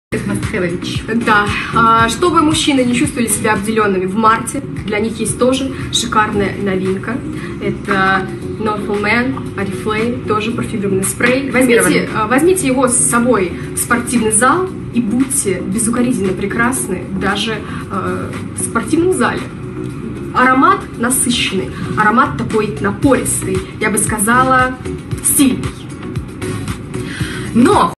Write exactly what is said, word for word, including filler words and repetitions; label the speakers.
Speaker 1: Да, чтобы мужчины не чувствовали себя обделенными в марте, для них есть тоже шикарная новинка. Это Northful Man, Oriflame, тоже парфюмерный спрей. Возьмите, возьмите его с собой в спортивный зал и будьте безукоризненно прекрасны даже э, в спортивном зале. Аромат насыщенный, аромат такой напористый, я бы сказала, сильный.
Speaker 2: Но